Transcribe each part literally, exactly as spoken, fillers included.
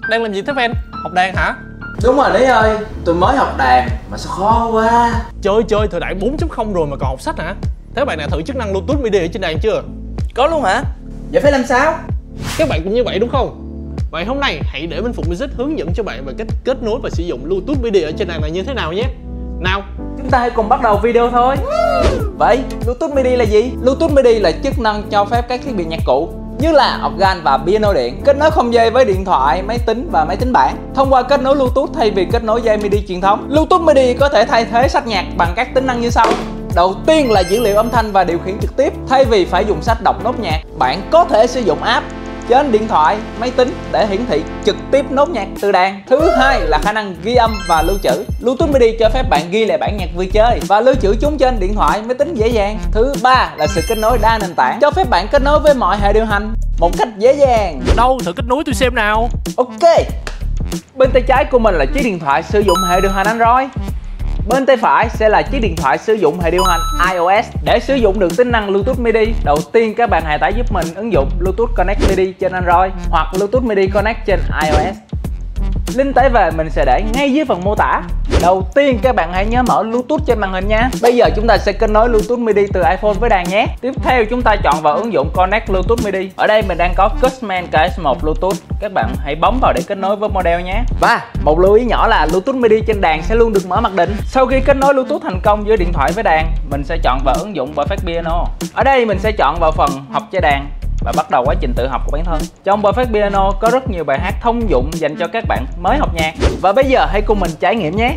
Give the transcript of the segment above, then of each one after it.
đang làm gì thế fan? Học đàn hả? Đúng rồi Lý ơi, tôi mới học đàn mà sao khó quá. Chơi chơi thời đại bốn chấm không rồi mà còn học sách hả? Thế bạn nào thử chức năng Bluetooth MIDI ở trên đàn chưa? Có luôn hả? Vậy phải làm sao? Các bạn cũng như vậy đúng không? Vậy hôm nay hãy để Minh Phụng Music hướng dẫn cho bạn về cách kết nối và sử dụng Bluetooth MIDI ở trên đàn này như thế nào nhé. Nào, chúng ta hãy cùng bắt đầu video thôi. Vậy Bluetooth MIDI là gì? Bluetooth MIDI là chức năng cho phép các thiết bị nhạc cụ như là organ và piano điện kết nối không dây với điện thoại, máy tính và máy tính bảng thông qua kết nối Bluetooth thay vì kết nối dây MIDI truyền thống. Bluetooth MIDI có thể thay thế sách nhạc bằng các tính năng như sau. Đầu tiên là dữ liệu âm thanh và điều khiển trực tiếp. Thay vì phải dùng sách đọc nốt nhạc, bạn có thể sử dụng app trên điện thoại, máy tính để hiển thị trực tiếp nốt nhạc từ đàn. Thứ hai là khả năng ghi âm và lưu trữ. Bluetooth MIDI cho phép bạn ghi lại bản nhạc vừa chơi và lưu trữ chúng trên điện thoại, máy tính dễ đàng. Thứ ba là sự kết nối đa nền tảng, cho phép bạn kết nối với mọi hệ điều hành một cách dễ dàng. Đâu, thử kết nối tôi xem nào. Ok. Bên tay trái của mình là chiếc điện thoại sử dụng hệ điều hành Android. Bên tay phải sẽ là chiếc điện thoại sử dụng hệ điều hành iOS. Để sử dụng được tính năng Bluetooth MIDI, đầu tiên các bạn hãy tải giúp mình ứng dụng Bluetooth Connect MIDI trên Android hoặc Bluetooth MIDI Connect trên iOS. Link tải về mình sẽ để ngay dưới phần mô tả. Đầu tiên các bạn hãy nhớ mở Bluetooth trên màn hình nha. Bây giờ chúng ta sẽ kết nối Bluetooth MIDI từ iPhone với đàn nhé. Tiếp theo chúng ta chọn vào ứng dụng Connect Bluetooth MIDI. Ở đây mình đang có Cusman ca ét một Bluetooth. Các bạn hãy bấm vào để kết nối với model nhé. Và một lưu ý nhỏ là Bluetooth MIDI trên đàn sẽ luôn được mở mặc định. Sau khi kết nối Bluetooth thành công giữa điện thoại với đàn, mình sẽ chọn vào ứng dụng Perfect Piano. Ở đây mình sẽ chọn vào phần học chơi đàn và bắt đầu quá trình tự học của bản thân. Trong Perfect Piano có rất nhiều bài hát thông dụng dành cho các bạn mới học nhạc. Và bây giờ hãy cùng mình trải nghiệm nhé.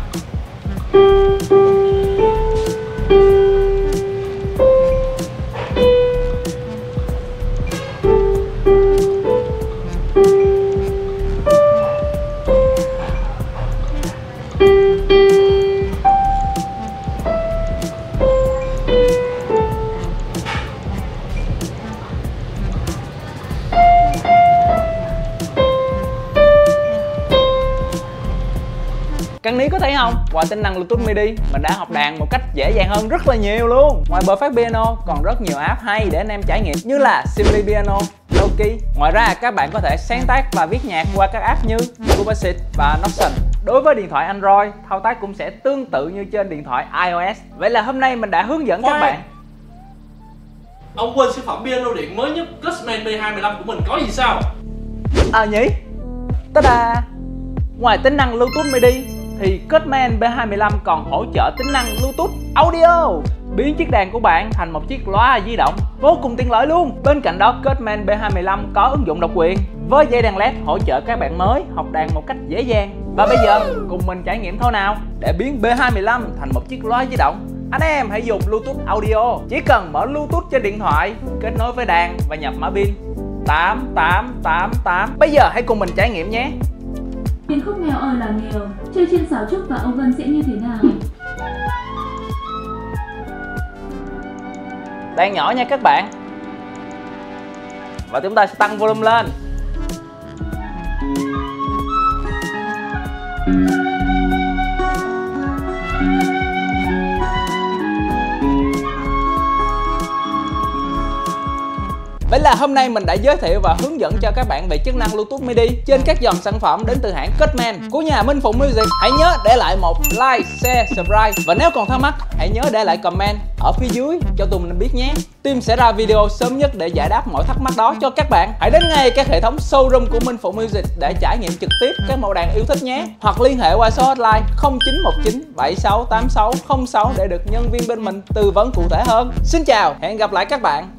Căn ní có thấy không? Qua tính năng Bluetooth MIDI, mình đã học đàn một cách dễ dàng hơn rất là nhiều luôn. Ngoài Perfect Piano còn rất nhiều app hay để anh em trải nghiệm như là Simply Piano, Loki. Ngoài ra các bạn có thể sáng tác và viết nhạc qua các app như Cubase và Notion. Đối với điện thoại Android, thao tác cũng sẽ tương tự như trên điện thoại iOS. Vậy là hôm nay mình đã hướng dẫn các bạn. Ông quên sản phẩm piano điện mới nhất Cusman B hai lăm của mình có gì sao? À nhỉ? Ta-da! Ngoài tính năng Bluetooth MIDI thì Cusman B hai lăm còn hỗ trợ tính năng Bluetooth Audio, biến chiếc đàn của bạn thành một chiếc loa di động vô cùng tiện lợi luôn. Bên cạnh đó, Cusman B hai lăm có ứng dụng độc quyền với dây đàn led hỗ trợ các bạn mới học đàn một cách dễ dàng. Và bây giờ cùng mình trải nghiệm thôi nào. Để biến B hai lăm thành một chiếc loa di động, anh em hãy dùng Bluetooth Audio. Chỉ cần mở Bluetooth trên điện thoại, kết nối với đàn và nhập mã pin tám tám tám tám. Bây giờ hãy cùng mình trải nghiệm nhé. Điệp khúc nghèo ơi là nghèo, chơi trên sáo trúc và ông Vân sẽ như thế nào? Đàn nhỏ nha các bạn. Và chúng ta sẽ tăng volume lên. Vậy là hôm nay mình đã giới thiệu và hướng dẫn cho các bạn về chức năng Bluetooth MIDI trên các dòng sản phẩm đến từ hãng Cusman của nhà Minh Phụng Music. Hãy nhớ để lại một like, share, subscribe và nếu còn thắc mắc hãy nhớ để lại comment ở phía dưới cho tụi mình biết nhé. Team sẽ ra video sớm nhất để giải đáp mọi thắc mắc đó cho các bạn. Hãy đến ngay các hệ thống showroom của Minh Phụng Music để trải nghiệm trực tiếp các mẫu đàn yêu thích nhé. Hoặc liên hệ qua số hotline không chín một chín bảy sáu tám sáu không sáu để được nhân viên bên mình tư vấn cụ thể hơn. Xin chào, hẹn gặp lại các bạn.